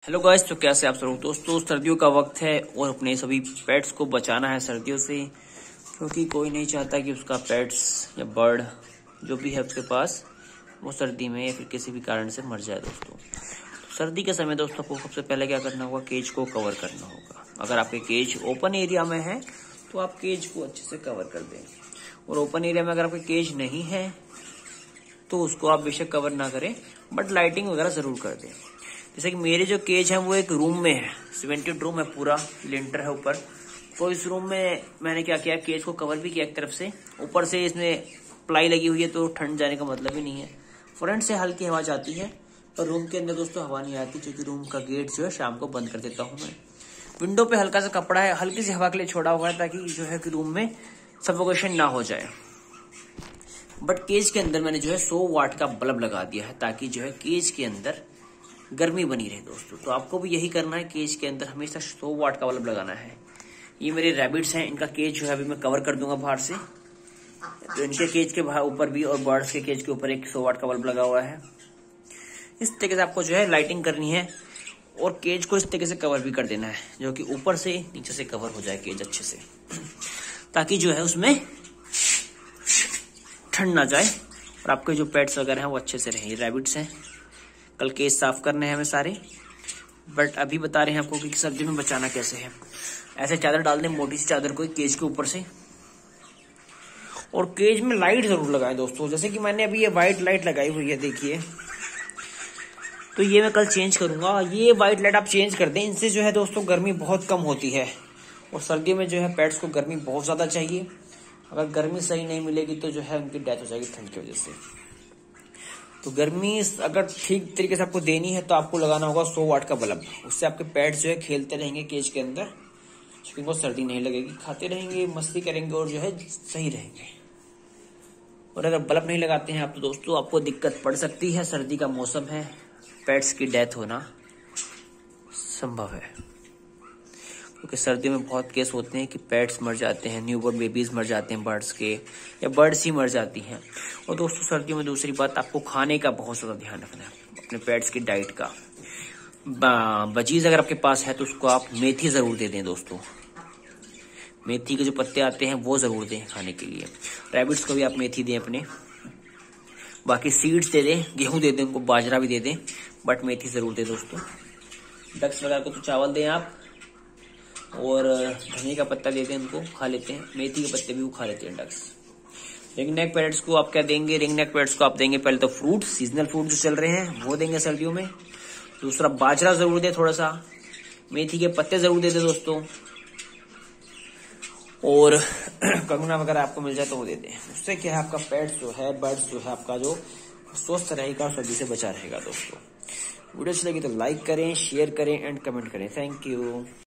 Hello guys, तो कैसे आप सब दोस्तों। सर्दियों का वक्त है और अपने सभी पेट्स को बचाना है सर्दियों से, क्योंकि कोई नहीं चाहता कि उसका पेट्स या बर्ड जो भी है उसके पास वो सर्दी में या फिर किसी भी कारण से मर जाए दोस्तों। तो सर्दी के समय दोस्तों को सबसे पहले क्या करना होगा, केज को कवर करना होगा। अगर आपके केज ओपन एरिया में है तो आप केज को अच्छे से कवर कर दें, और ओपन एरिया में अगर आपके केज नहीं है तो उसको आप बेशक कवर ना करें, बट लाइटिंग वगैरह जरूर कर दें। जैसे कि मेरे जो केज है वो एक रूम में है, सीमेंटेड रूम है, पूरा लिंटर है ऊपर। तो इस रूम में मैंने क्या किया, केज को कवर भी किया एक तरफ से, ऊपर से इसमें प्लाई लगी हुई है तो ठंड जाने का मतलब ही नहीं है। फ्रंट से हल्की हवा जाती है पर रूम के अंदर दोस्तों हवा नहीं आती, क्योंकि रूम का गेट जो है शाम को बंद कर देता हूँ मैं। विंडो पे हल्का सा कपड़ा है, हल्की सी हवा के लिए छोड़ा हुआ है, ताकि जो है कि रूम में सफोकेशन ना हो जाए। बट केज के अंदर मैंने जो है 100 वाट का बल्ब लगा दिया है, ताकि जो है केज के अंदर गर्मी बनी रहे दोस्तों। तो आपको भी यही करना है, केज के अंदर हमेशा 100 वाट का बल्ब लगाना है। ये मेरे रैबिट्स हैं, इनका केज जो है अभी मैं कवर कर दूंगा बाहर से। तो इनके केज के ऊपर भी और बर्ड्स के केज के ऊपर एक 100 वाट का बल्ब लगा हुआ है। इस तरीके से आपको जो है लाइटिंग करनी है, और केज को इस तरीके से कवर भी कर देना है, जो कि ऊपर से नीचे से कवर हो जाए केज अच्छे से, ताकि जो है उसमें ठंड ना जाए और आपके जो पेट्स वगैरह हैं वो अच्छे से रहें। रैबिट्स हैं, कल केज साफ करने हैं हमें सारे, बट अभी बता रहे हैं आपको कि सर्दी में बचाना कैसे है। ऐसे चादर डाल दें, मोटी सी चादर को केज के ऊपर से, और केज में लाइट जरूर लगाएं दोस्तों। जैसे कि मैंने अभी ये व्हाइट लाइट लगाई हुई है, देखिए, तो ये मैं कल चेंज करूंगा। ये व्हाइट लाइट आप चेंज कर दें, इनसे जो है दोस्तों गर्मी बहुत कम होती है, और सर्दियों में जो है पेट्स को गर्मी बहुत ज्यादा चाहिए। अगर गर्मी सही नहीं मिलेगी तो जो है उनकी डेथ हो जाएगी ठंड की वजह से। तो गर्मी अगर ठीक तरीके से आपको देनी है तो आपको लगाना होगा 100 वाट का बल्ब। उससे आपके पेट्स जो है खेलते रहेंगे केज के अंदर, क्योंकि उनको सर्दी नहीं लगेगी, खाते रहेंगे, मस्ती करेंगे और जो है सही रहेंगे। और अगर बल्ब नहीं लगाते हैं आप तो दोस्तों आपको दिक्कत पड़ सकती है। सर्दी का मौसम है, पेट्स की डेथ होना संभव है, क्योंकि सर्दियों में बहुत केस होते हैं कि पेट्स मर जाते हैं, न्यूबॉर्न बेबीज मर जाते हैं बर्ड्स के, या बर्ड्स ही मर जाती हैं। और दोस्तों सर्दियों में दूसरी बात, आपको खाने का बहुत ज़्यादा ध्यान रखना है, अपने पेट्स की डाइट का। बजीज अगर आपके पास है तो उसको आप मेथी ज़रूर दे दें दोस्तों। मेथी के जो पत्ते आते हैं वो ज़रूर दें खाने के लिए। रैबिट्स को भी आप मेथी दें अपने, बाकी सीड्स दे दें, गेहूँ दे दें उनको, बाजरा भी दे दें, बट मेथी ज़रूर दें दोस्तों। डक्स वगैरह को तो चावल दें आप, और धनिया का पत्ता देते हैं उनको, खा लेते हैं। मेथी के पत्ते भी वो खा लेते हैं डक्स। रिंग नेक पैरट्स को आप क्या देंगे, रिंग नेक पैरट्स को आप देंगे पहले तो फ्रूट, सीजनल फ्रूट जो चल रहे हैं वो देंगे सर्दियों में। दूसरा बाजरा जरूर दे थोड़ा सा, मेथी के पत्ते जरूर दे दे दोस्तों, और कंगना वगैरह आपको मिल जाए तो वो दे दें। उससे क्या है, आपका पेट्स जो है, बर्ड्स जो है आपका जो स्वस्थ रहेगा और सर्दी से बचा रहेगा दोस्तों। वीडियो अच्छी लगी तो लाइक करें, शेयर करें एंड कमेंट करें। Thank you.